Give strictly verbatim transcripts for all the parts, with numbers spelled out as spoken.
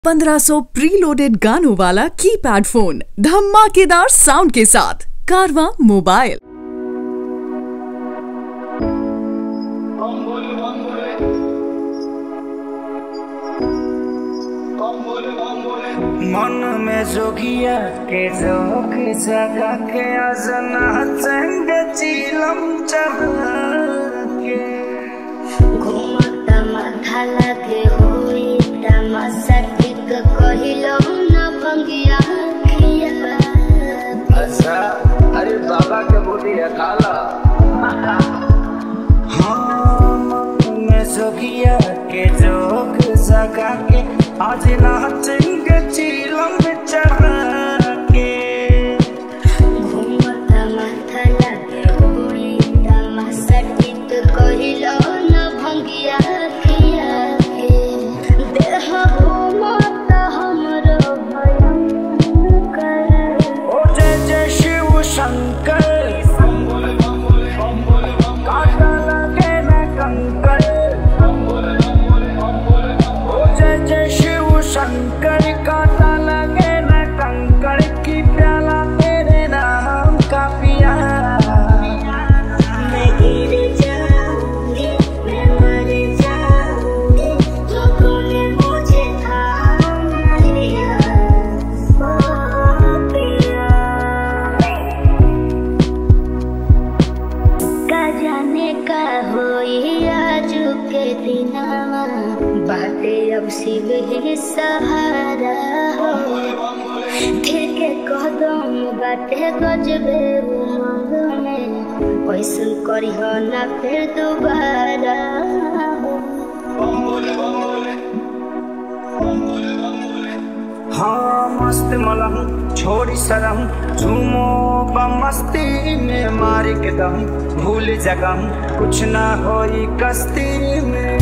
पंद्रह सौ प्रीलोडेड गानों वाला कीपैड फोन धमाकेदार साउंड के साथ कारवां मोबाइल। मन में जोगिया के जोक जगा के आजना चंग चिलम चढ़के घुमता माथा लगे होई तमाशा टिक कहिलो न भंगिया खिया। अच्छा अरे बाबा के बूटी है खाला। हाँ मन में जोगिया के जोक जगा के आज नाचेंग चिलम चढ़के घुमता माथा लगे होई तमाशा टिक कहिलो न भंगिया खिया के देह घुमता हमरो भयंकर। ओ जय जय शिव शंकर काटा लगे न कंकर। ओ जय जय शिव शंकर काटा लगे न कंकर की प्याला तेरे नाम का पिया। मैं गिर जाऊंगी मैं मर जाऊंगी तो तूने मुझे थाम लिया ओ पिया। का जाने का होई आज के दिनवा बातें अब शिव ही सहारा हो। ठीक कदम बाटे गजबे उमंग में पैसन करी हो ना फिर दोबारा हो। हाँ मस्त मलम छोड़ी शरम झूमो मस्ती में मारी के दम भूल जगम कुछ ना होई कस्ती में।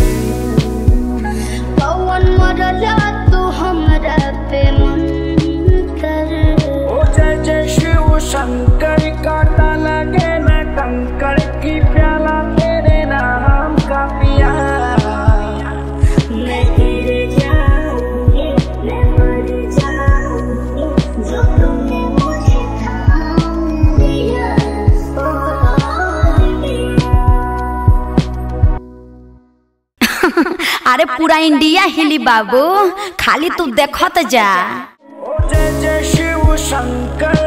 पवन मरला तू हमरा पे मंतर। ओ जय जय शिव शंकर काटा लगे न कंकर की प्याला तेरे नाम का पिया। मैं गिर जाऊंगी मैं मर जाऊंगी जो तुमने मुझे थाम लिया ओ पिया। अरे पूरा इंडिया हिली बाबू, खाली तू देखत जा। ओ जय जय शिव शंकर